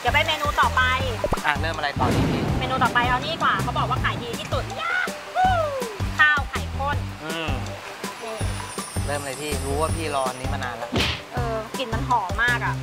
ดี๋ยวไปเมนูต่อไปเริ่มอะไรต่อดีพี่เมนูต่อไปเอานี่กว่าเขาบอกว่าขายดีที่สุดข้าวไข่ข้นเริ่มเลยพี่รู้ว่าพี่รอนี้มานานแล้วกลิ่นมันหอมมากอ่ะ